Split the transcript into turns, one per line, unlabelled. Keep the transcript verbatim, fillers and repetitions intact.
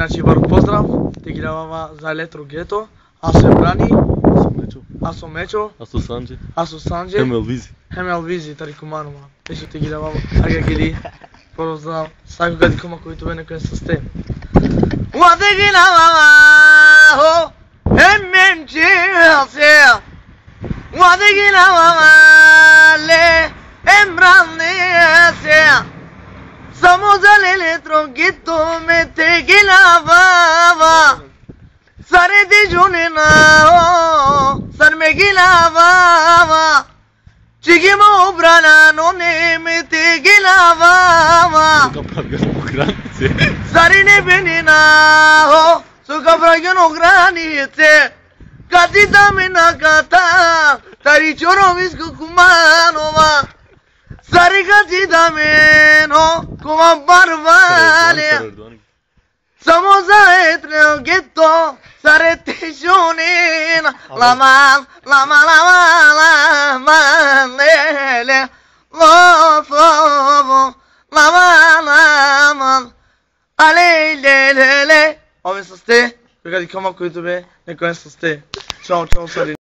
Значи, врг поздрав, ти ги давама за Електрогето, аз се брани, аз сум Мечо,
аз сум Санджи,
аз сум Санджи,
Хем Елвизи,
Хем Елвизи, тарикуманума, беше ти ги давама, ага гили, поздрав, сако гади кома които бе некој со сте. Ua te gi давама, ho, Хем Мемчи, се, ua te gi давама, le, Embrane, se, Samo za l'Elettroghetto me te che lavava, sare di giornina, oh, sar me che lavava, ci chiamo brana non ne me te che lavava, sare ne benina, oh, so capragano granite, catita me na cata, tari choro visco cumanova. Sarigati da meno come barvale Samoza etre ghetto sarete jonina la man la man la man la man le lo fo la man la man ale le le le Ove soste, perché di come qui dove ne questo ste. Ciao ciao